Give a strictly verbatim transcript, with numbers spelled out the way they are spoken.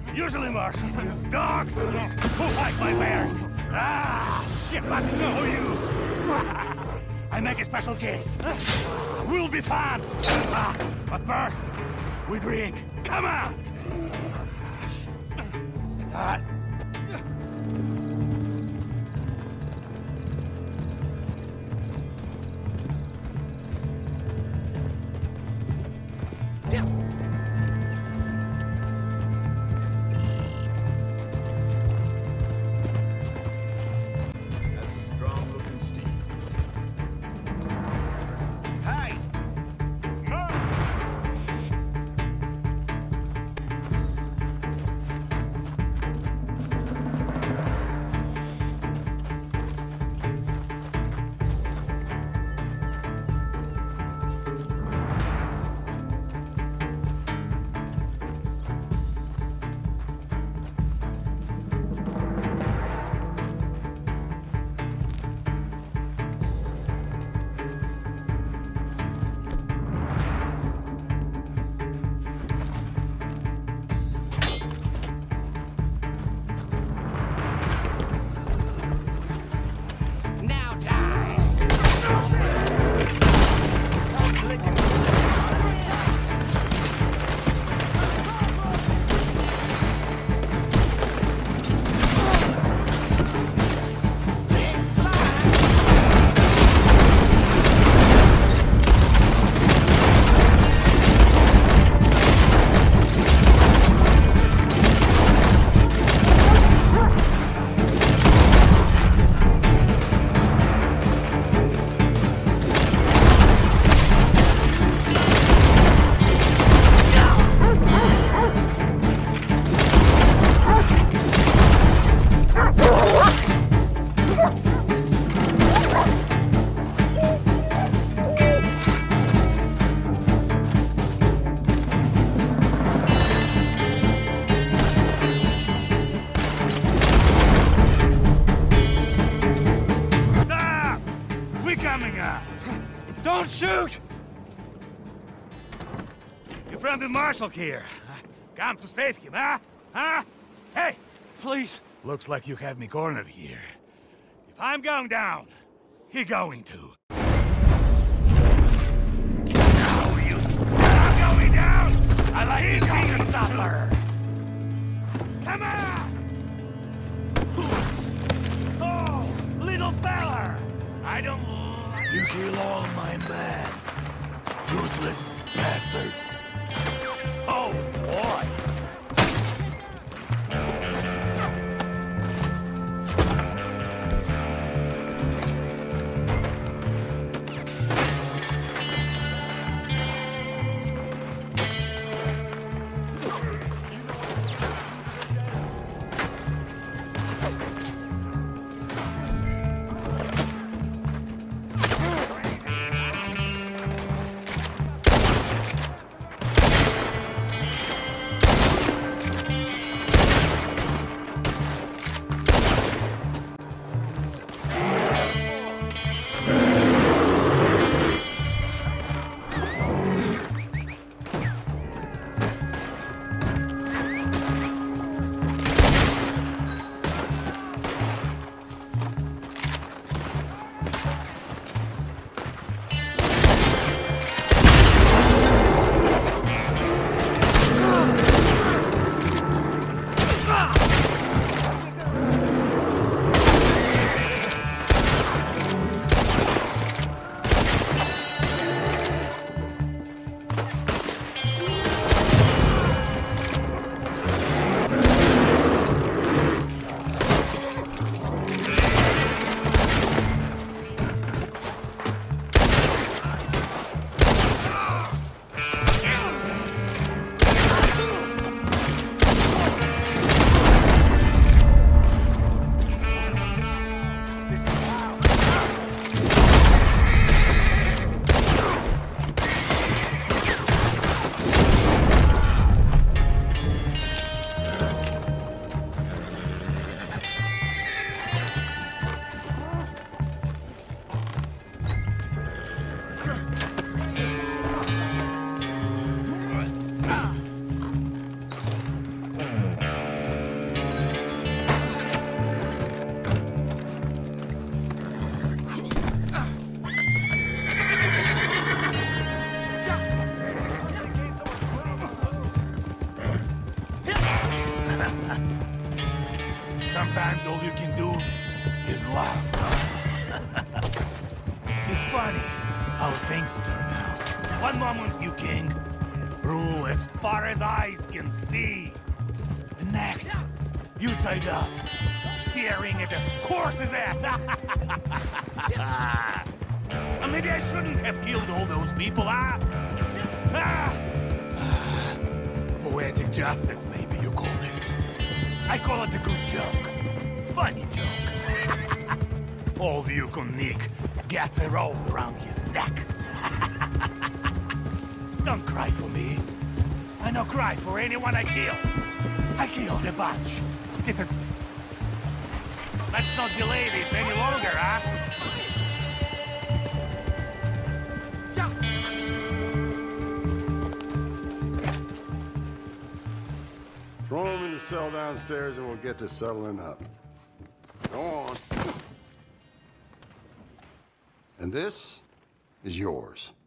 Usually Martians, dogs, who fight my bears. Ah, shit, but no you. I make a special case. Will be fun. Ah, but first, we drink. Come on. Ah. Don't shoot! Your friend the Marshal here. Come to save him, huh? Huh? Hey, please. Looks like you have me cornered here. If I'm going down, he going to. How are you? I'm going down! I like to see you suffer! Come on! Oh, little fella! I don't... You kill all my men, useless bastard. Oh, boy! sometimes all you can do is laugh. It's funny how things turn out. One moment, you king, rule as far as eyes can see. The next, you tied up, staring at the horse's ass. Uh, maybe I shouldn't have killed all those people, huh? Ah! Poetic justice, maybe you call this. I call it a good joke. Funny joke. All the Yukon-Nick gets a rope around his neck. Don't cry for me. I no cry for anyone I kill. I killed a bunch. This is... Let's not delay this any longer, huh? Throw him in the cell downstairs and we'll get to settling up. Go on. And this is yours.